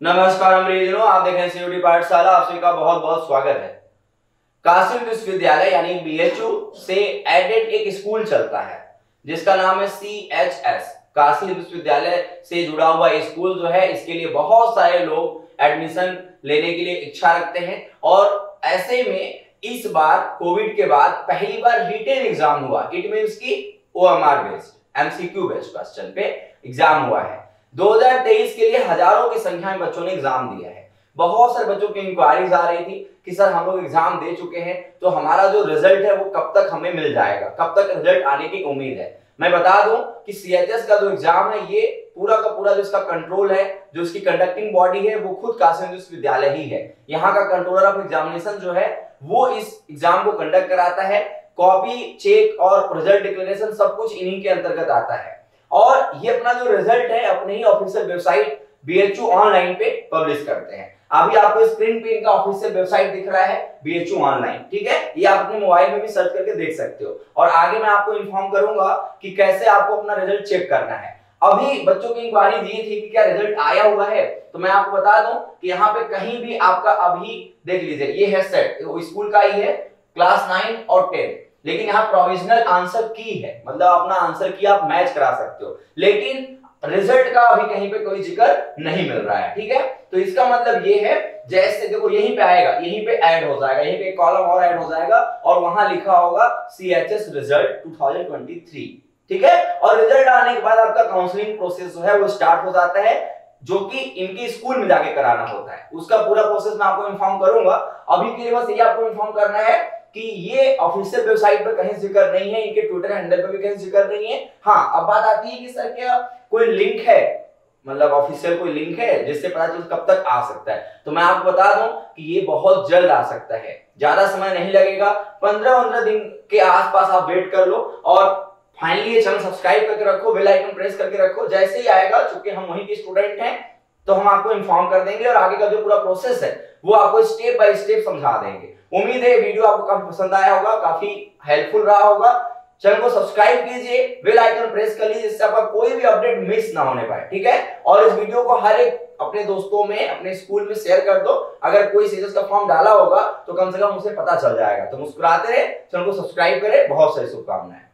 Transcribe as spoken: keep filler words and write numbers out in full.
नमस्कार अंग्रेजों, आप देख रहे हैं सीयूटी पाठशाला। आप सभी का बहुत बहुत स्वागत है। काशी विश्वविद्यालय यानी बीएचयू से एडेड एक स्कूल चलता है जिसका नाम है सीएचएस। काशी विश्वविद्यालय से जुड़ा हुआ स्कूल जो है, इसके लिए बहुत सारे लोग एडमिशन लेने के लिए इच्छा रखते हैं और ऐसे में इस बार कोविड के बाद पहली बार रिटेन एग्जाम हुआ। इट मींस की OMR based MCQ based question पे एग्जाम हुआ है। दो हज़ार तेईस के लिए हजारों की संख्या में बच्चों ने एग्जाम दिया है। बहुत सारे बच्चों की इंक्वायरीज आ रही थी कि सर हम लोग एग्जाम दे चुके हैं तो हमारा जो रिजल्ट है वो कब तक हमें मिल जाएगा, कब तक रिजल्ट आने की उम्मीद है। मैं बता दूं कि सीएचएस का जो एग्जाम है ये पूरा का पूरा जो इसका कंट्रोल है, जो इसकी कंडक्टिंग बॉडी है वो खुद काशी विश्वविद्यालय ही है। यहाँ का कंट्रोलर ऑफ एग्जामिनेशन जो है वो इस एग्जाम को कंडक्ट कराता है। कॉपी चेक और रिजल्ट डिक्लेरेशन सब कुछ इन्हीं के अंतर्गत आता है और ये अपना जो रिजल्ट है अपने ही ऑफिशियल वेबसाइट बीएचयू ऑनलाइन पे पब्लिश करते हैं। अभी आपको स्क्रीन पे इनका ऑफिशियल वेबसाइट दिख रहा है बीएचयू ऑनलाइन, ठीक है। ये आप अपने मोबाइल में भी सर्च करके देख सकते हो और आगे मैं आपको इन्फॉर्म करूंगा कि कैसे आपको अपना रिजल्ट चेक करना है। अभी बच्चों की इंक्वायरी ये थी कि क्या रिजल्ट आया हुआ है, तो मैं आपको बता दूं कि यहाँ पे कहीं भी आपका अभी देख लीजिए, ये है सेट स्कूल का ही है, क्लास नाइन और टेन, लेकिन यहाँ प्रोविजनल आंसर की है, मतलब अपना आंसर की आप मैच करा सकते हो, लेकिन रिजल्ट का अभी कहीं पे कोई जिक्र नहीं मिल रहा है, ठीक है। तो इसका मतलब ये है, जैसे देखो यहीं पे आएगा, यहीं पे ऐड हो जाएगा, यहीं पे एक कॉलम और ऐड हो जाएगा और वहां लिखा होगा सीएचएस रिजल्ट दो हज़ार तेईस, ठीक है। और रिजल्ट आने के बाद आपका काउंसलिंग प्रोसेस जो है वो स्टार्ट हो जाता है, जो कि इनके स्कूल में जाके कराना होता है। उसका पूरा प्रोसेस मैं आपको इन्फॉर्म करूंगा। अभी के लिए बस ये आपको इन्फॉर्म करना है कि ये ऑफिशियल वेबसाइट पर कहीं जिक्र नहीं है, इनके ट्विटर हैंडल पर भी कहीं जिक्र नहीं है। हाँ, अब बात आती है कि सर क्या कोई लिंक है, मतलब ऑफिशियल कोई लिंक है जिससे पता चले कब तक आ सकता है। तो मैं आपको बता दूं कि ये बहुत जल्द आ सकता है, ज्यादा समय नहीं लगेगा, पंद्रह पंद्रह दिन के आसपास आप वेट कर लो और फाइनली ये चैनल सब्सक्राइब करके रखो, बेल आइकन प्रेस करके रखो। जैसे ही आएगा, चूंकि हम वहीं के स्टूडेंट हैं तो हम आपको इन्फॉर्म कर देंगे और आगे का जो पूरा प्रोसेस है वो आपको स्टेप बाय स्टेप समझा देंगे। उम्मीद है वीडियो आपको काफी पसंद आया होगा, काफी हेल्पफुल रहा होगा। चैनल को सब्सक्राइब कीजिए, बेल आइकन प्रेस कर लीजिए जिससे आपका कोई भी अपडेट मिस ना होने पाए, ठीक है। और इस वीडियो को हर एक अपने दोस्तों में, अपने स्कूल में शेयर कर दो। अगर कोई सीएचएस का फॉर्म डाला होगा तो कम से कम उसे पता चल जाएगा। तो मुस्कुराते रहे, चैनल को सब्सक्राइब करें। बहुत सारी शुभकामनाएं।